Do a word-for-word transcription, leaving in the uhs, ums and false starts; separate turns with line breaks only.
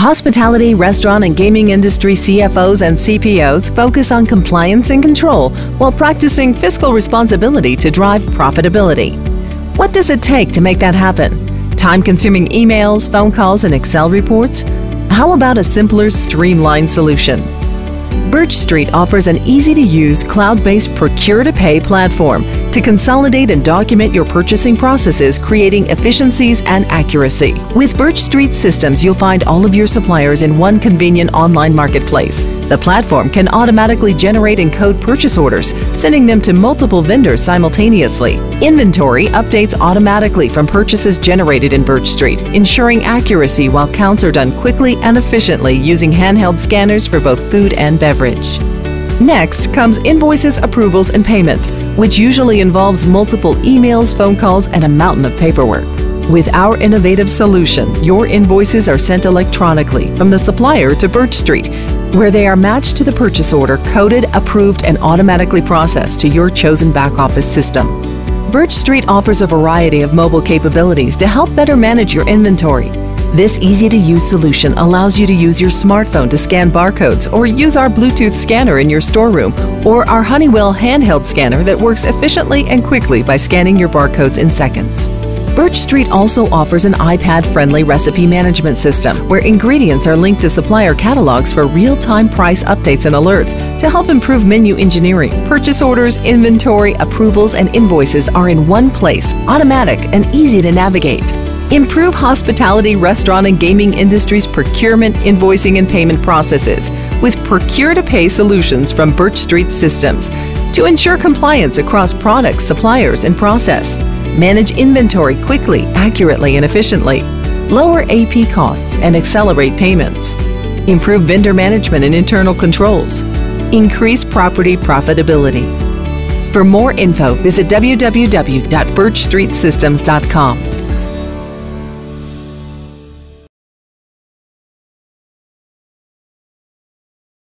Hospitality, restaurant, and gaming industry C F Os and C P Os focus on compliance and control while practicing fiscal responsibility to drive profitability. What does it take to make that happen? Time-consuming emails, phone calls, and Excel reports? How about a simpler, streamlined solution? Birch Street offers an easy-to-use, cloud-based procure-to-pay platform to consolidate and document your purchasing processes, creating efficiencies and accuracy. With Birch Street Systems, you'll find all of your suppliers in one convenient online marketplace. The platform can automatically generate and code purchase orders, sending them to multiple vendors simultaneously. Inventory updates automatically from purchases generated in Birch Street, ensuring accuracy while counts are done quickly and efficiently using handheld scanners for both food and beverage. Next comes invoices, approvals, and payment, which usually involves multiple emails, phone calls, and a mountain of paperwork. With our innovative solution, your invoices are sent electronically from the supplier to Birch Street, where they are matched to the purchase order, coded, approved, and automatically processed to your chosen back-office system. Birch Street offers a variety of mobile capabilities to help better manage your inventory. This easy-to-use solution allows you to use your smartphone to scan barcodes, or use our Bluetooth scanner in your storeroom, or our Honeywell handheld scanner that works efficiently and quickly by scanning your barcodes in seconds. Birch Street also offers an iPad-friendly recipe management system where ingredients are linked to supplier catalogs for real-time price updates and alerts to help improve menu engineering. Purchase orders, inventory, approvals, and invoices are in one place, automatic and easy to navigate. Improve hospitality, restaurant, and gaming industries' procurement, invoicing, and payment processes with procure-to-pay solutions from Birch Street Systems to ensure compliance across products, suppliers, and process. Manage inventory quickly, accurately, and efficiently. Lower A P costs and accelerate payments. Improve vendor management and internal controls. Increase property profitability. For more info, visit w w w dot birch street systems dot com.